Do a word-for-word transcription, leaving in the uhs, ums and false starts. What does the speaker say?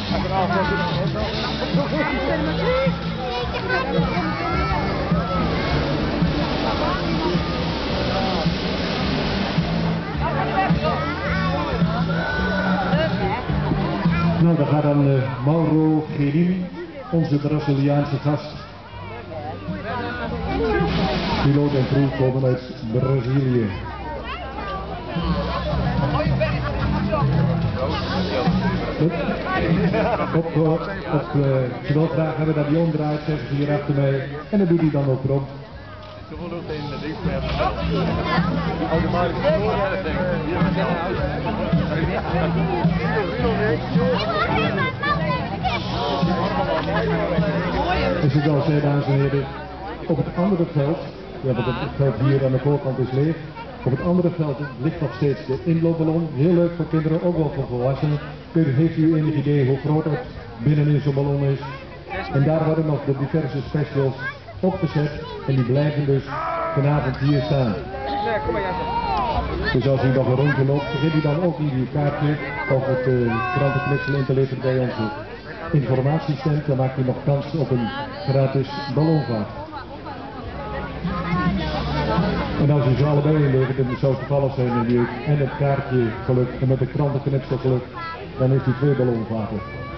Nou, dan gaat dan uh, Mauro Guerini, onze Braziliaanse gast. Piloot en crew komen uit Brazilië. Op, op, op uh, ze wil graag hebben dat hij omdraait, zeggen ze hier achter mij. En dat doet hij dan ook prompt. Dus zoals zei, dames en heren, op het andere veld, ja, want het veld hier aan de voorkant is leeg. Op het andere veld ligt nog steeds de inloopballon. Heel leuk voor kinderen, ook wel voor volwassenen. Heeft u enig idee hoe groot het binnenin zo'n ballon is? En daar worden nog de diverse specials opgezet en die blijven dus vanavond hier staan. Dus als u nog een rondje loopt, vergeet u dan ook niet uw kaartje of het uh, krantenknipsel in te leveren bij onze informatiestand. Dan maakt u nog kans op een gratis ballonvaart. En als u ze allebei inlevert, en het zou toevallig zijn en, u, en het kaartje gelukt en met de krantenknipsel gelukt, dan heeft u twee ballonvaarten.